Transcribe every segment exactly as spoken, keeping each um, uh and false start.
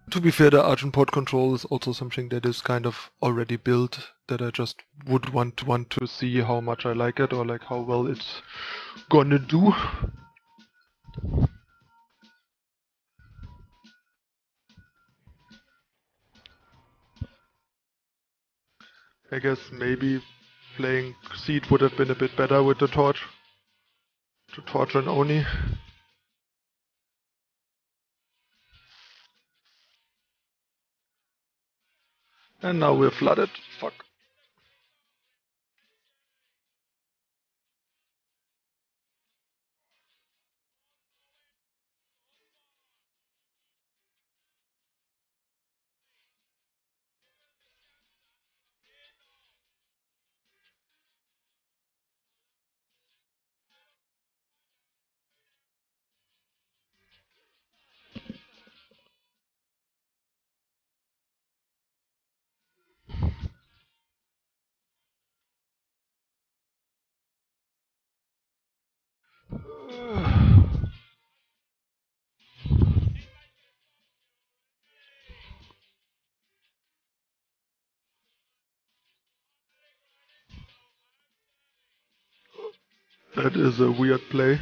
To be fair, the Argent port control is also something that is kind of already built, that I just would want want to see how much I like it or like how well it's gonna do. I guess maybe playing Seed would have been a bit better with the torch. To torch an Oni. And now we're flooded. Fuck. That is a weird play.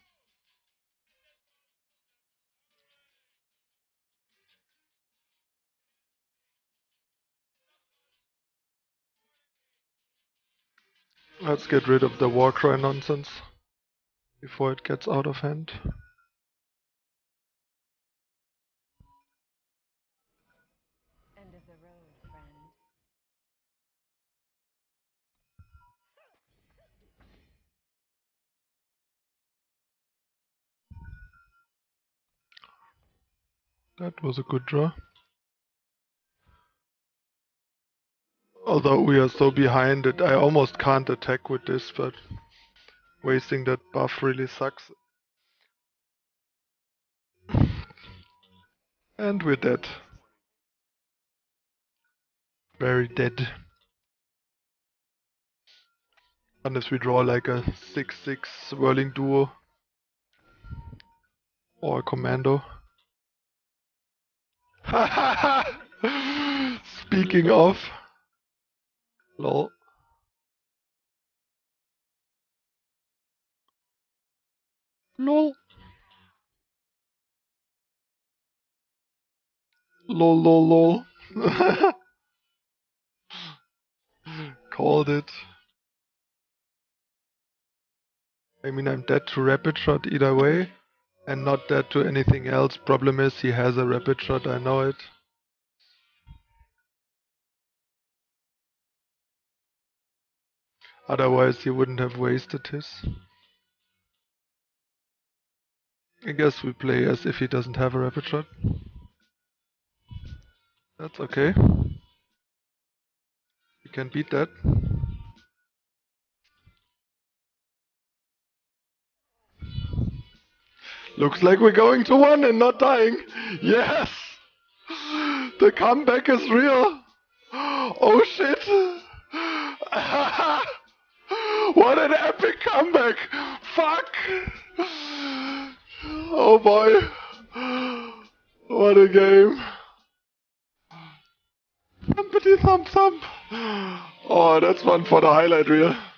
Let's get rid of the Warcry nonsense before it gets out of hand. End of the road, friend. That was a good draw. Although we are so behind that I almost can't attack with this, but wasting that buff really sucks. And we're dead. Very dead. Unless we draw like a six six swirling duo. Or a commando. Speaking of. Lol. Lol. Lol lol lol. Called it. I mean, I'm dead to rapid shot either way. And not dead to anything else. Problem is, he has a rapid shot, I know it. Otherwise, he wouldn't have wasted his. I guess we play as if he doesn't have a rapid shot. That's okay. We can beat that. Looks like we're going to one and not dying. Yes! The comeback is real. Oh shit! What an epic comeback! Fuck! Oh boy! What a game! Thumpity thump thump! Oh, that's one for the highlight reel.